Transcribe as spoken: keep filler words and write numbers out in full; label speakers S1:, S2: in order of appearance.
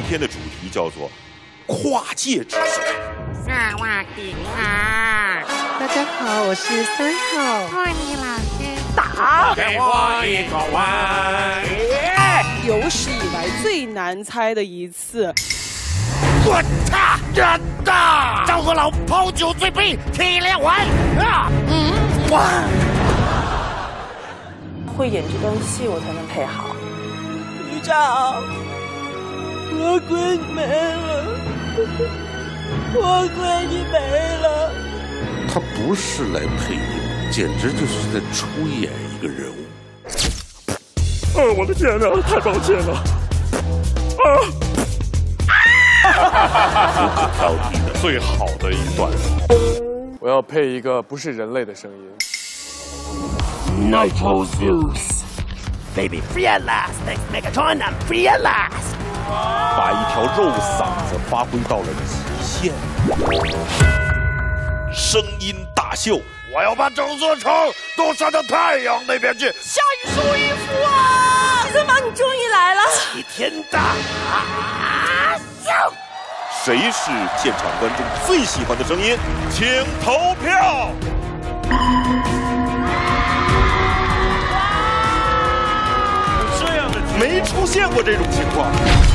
S1: 天的主题叫做跨界之手。
S2: 萨瓦迪卡，
S3: 大家好，我是三号。
S2: 托尼老师，
S4: 打给我一个碗。
S5: 有史以来最难猜的一次。
S4: 我擦！真的！赵和老泡酒醉杯体连环啊！嗯，哇！
S6: 会演这段戏，我才能配好。
S5: 局长，我闺女没了，我闺女没了。
S7: 他不是来配音，简直就是在出演一个人物。
S8: 哦，我的天哪，太抱歉了！啊！
S7: 无可挑剔的最好的一段。
S8: 我要配一个不是人类的声音。
S4: Nitro Zeus, baby, free at last. Thanks, Megatron, I'm free at last.
S1: 把一条肉嗓子发挥到了极限。声音大秀，
S4: 我要把整座城都晒到太阳那边去。
S5: 夏雨舒衣服啊！机车妈，你终于来了！
S4: 齐天大秀！
S1: 谁是现场观众最喜欢的声音？请投票。这样的没出现过这种情况。